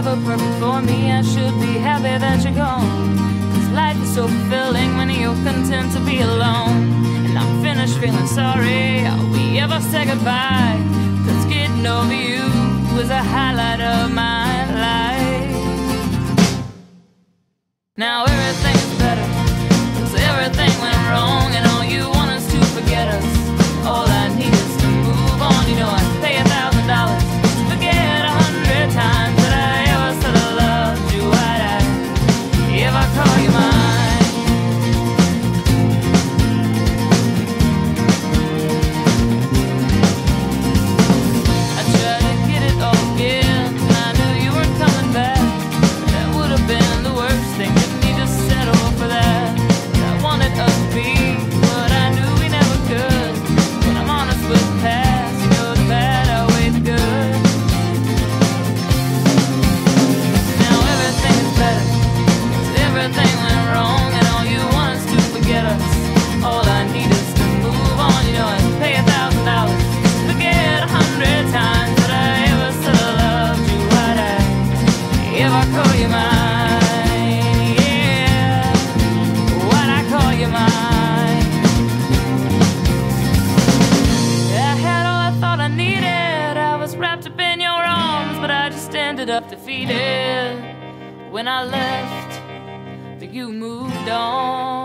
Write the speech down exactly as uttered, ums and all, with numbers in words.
ever perfect for me. I should be happy that you're gone, 'cause life is so fulfilling when you're content to be alone. And I'm finished feeling sorry. Are we ever say goodbye? 'Cause getting over you was a highlight of my life. Now everything is better, 'cause everything went wrong, and all you want is to forget us. All I need is to move on. You know I'd pay a thousand dollars to forget a hundred times that I ever said I loved you. I'd ask if I call you mine. I tried to get it all again, and I knew you weren't coming back. That would have been the worst thing. Didn't need to settle for that. I wanted us to be, but I knew we never could. When I'm honest with the past, you know the bad outweighed the good. Now everything is better, 'cause everything went wrong, and all you want is to forget us. All I need is to move on. You know I'd pay a thousand dollars to forget a hundred times that I ever said I loved you. I'd ask if I call you mine. Yeah, why'd I call you mine? I had all I thought I needed. I was wrapped up in your arms, but I just ended up defeated. When I left, you moved on.